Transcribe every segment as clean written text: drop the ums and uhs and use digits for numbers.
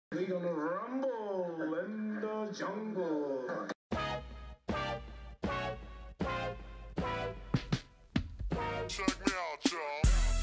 We gonna rumble in the jungle. Check me out, y'all.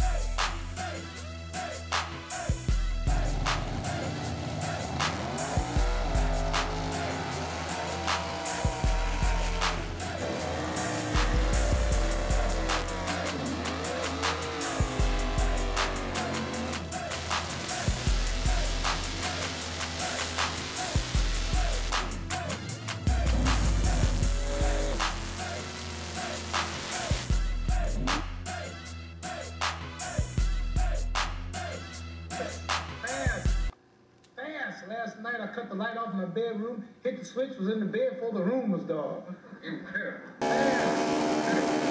Fast. Last night I cut the light off in my bedroom, hit the switch, was in the bed before the room was dark. Fast.